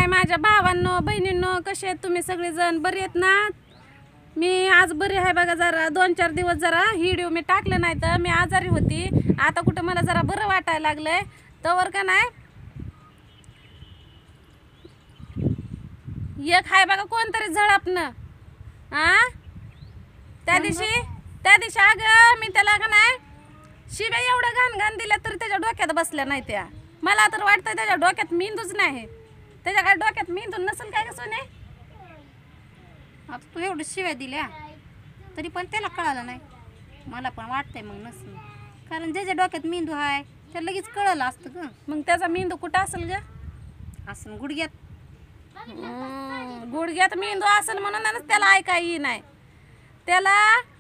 हाय माझ्या भावांनो बहिणींनो, कसे आहेत तुम्ही सगळेजण? बरे आहेत ना? मी आज बरी आहे बघा. जरा 2-4 दिवस जरा व्हिडिओ मी टाकलं नाही तर मी आजारी होती. आता कुठं मला जरा बरं वाटायला लागलंय तवर का नाही एक हाय बघा कोणतरी झळपणं. त्या दिवशी अगं मी त्याला का नाही शिव्या एवढं घाण घाण दिल्या तरी त्याच्या डोक्यात बसल्या नाही त्या. मला तर वाटतं त्याच्या डोक्यात मेंदूच नाही. त्याच्या काय डोक्यात मेंदू नसेल काय कसं नाही. आता तू एवढं शिव्या दिल्या तरी पण त्याला कळालं नाही. मला पण वाटतंय मग नसेल, कारण ज्याच्या डोक्यात मेंदू आहे त्याला लगेच कळलं असतं ग. मग त्याचा मेंदू कुठं असेल ग? असं गुडघ्यात. गुडघ्यात मेंदू असेल म्हणूनच त्याला ऐकाय नाही. त्याला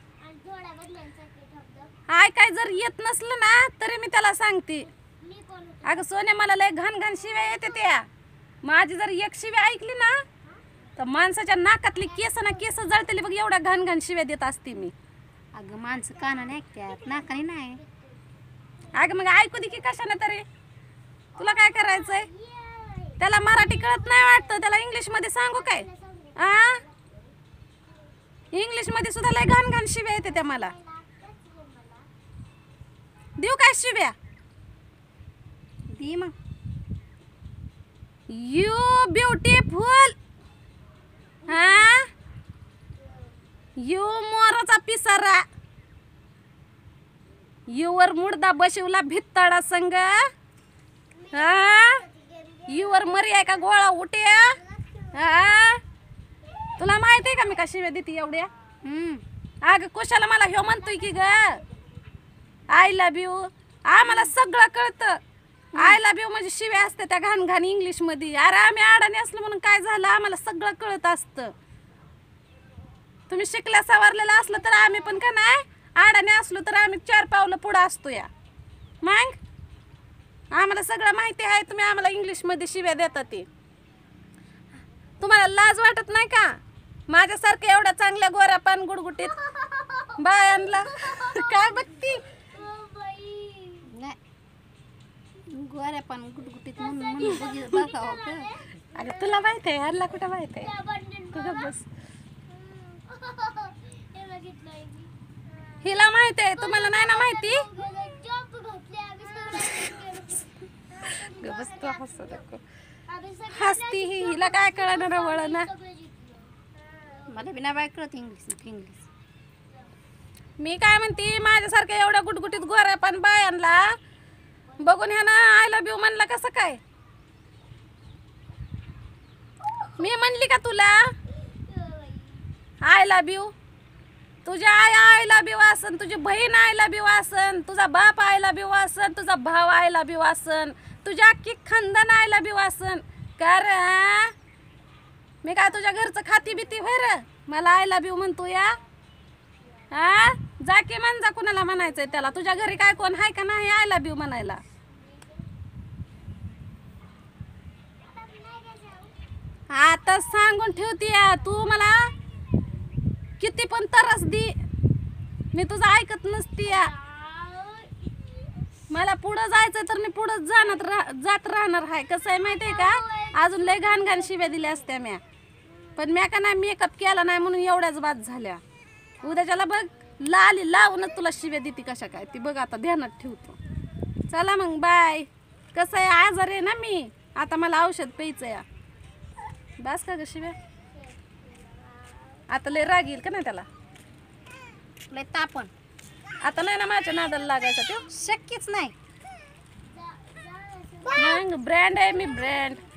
ऐकाय जर येत नसलं ना तरी मी त्याला सांगते, अगं सोने मला लय घाण घाण शिव्या येते त्या. माझी जर एक शिव्या ऐकली ना तर माणसाच्या नाकातली केस ना केस जळतेली बघ, एवढ्या घाण घाण शिव्या देत असते मी. अगं माणसं कानाने ऐकतात, नाकाने नाही. अगं मग ऐकू दे की कशाने तरी. तुला काय करायचंय? त्याला मराठी कळत नाही वाटतं, त्याला इंग्लिश मध्ये सांगू काय? इंग्लिश मध्ये सुद्धा लय घाण घाण शिव्या येते त्या. मला देऊ काय शिव्या? दी मग. You beautiful. यू मोराचा पिसारा. युवर मुडदा बशिवला भित्ताडा संग. युवर मरी आहे का गोळा उठ्या? तुला माहित आहे का मी का शिव्या देते एवढ्या? अगं कशाला मला ह्यो म्हणतोय की ग आय लव्ह यू. आम्हाला सगळं कळतं. आय लव्ह यू म्हणजे शिव्या असते त्या घाण घाण इंग्लिश मध्ये. अरे आम्ही अडाणी असलो म्हणून काय झालं, आम्हाला सगळं कळत असतं. तुम्ही शिकल्या सवारलेला असलं तर आम्ही पण का नाही अडाणी असलो तर आम्ही 4 पावलं पुढं असतो या. मग आम्हाला सगळं माहिती आहे. तुम्ही आम्हाला इंग्लिश मध्ये शिव्या देता ते. तुम्हाला लाज वाटत नाही का? माझ्यासारखं एवढ्या चांगल्या गोऱ्या पान गुडगुटीत बायांना काय बघती? गोऱ्या पण गुटगुटीत म्हणून बघावं का? अगं तुला माहित आहे ह्याला कुठं माहित आहे? तुझं बस हिला माहित आहे, तुम्हाला नाही ना माहिती. बस तू हसू नको. हसती ही, हिला काय कळणार वळ ना. मला बिना बाय कळत इंग्लिश. मी काय म्हणते, माझ्यासारख्या एवढ्या गुटगुटीत गोऱ्या पण बायांना बघून ह्या ना आय लव्ह यू म्हणलं कसं काय? मी म्हणली का तुला आय लव्ह यू? तुझी आई आय लव्ह यू असन, तुझी बहीण आय लव्ह यू असन, तुझा बाप आय लव्ह यू असन, तुझा भाव आय लव्ह यू असन, तुझ्या अख्खी खानदान आय लव्ह यू असन. कर मी काय तुझ्या घरचं खाती भीती भर मला आय लव्ह यू म्हणतो या? जा की म्हण जा, कुणाला म्हणायचंय त्याला. तुझ्या घरी काय कोण आहे का नाही आय लव्ह यू म्हणायला? आता सांगून ठेवती तू मला किती पण तरस दी, मी तुझं ऐकत नसती. मला पुढं जायचं तर मी पुढं जात राहणार आहे. कसं आहे माहिती आहे का? अजून लय घाण घाण शिव्या दिल्या असत्या म्या, पण म्या का नाही मेकअप केला नाही म्हणून एवढ्याच बाद झाल्या. उद्याच्याला बघ लाली लावूनच तुला शिव्या देते कशा काय ती बघ. आता ध्यानात ठेवतो. चला मग बाय. कसं आहे आजार आहे ना मी, आता मला औषध प्यायचं या. बस का ग शिव्या? आता लय राग येईल का नाही त्याला? लय तापण. आता नाही ना माझ्या नादाला लागायचा ते. शक्यच नाही. ब्रँड आहे मी, ब्रँड.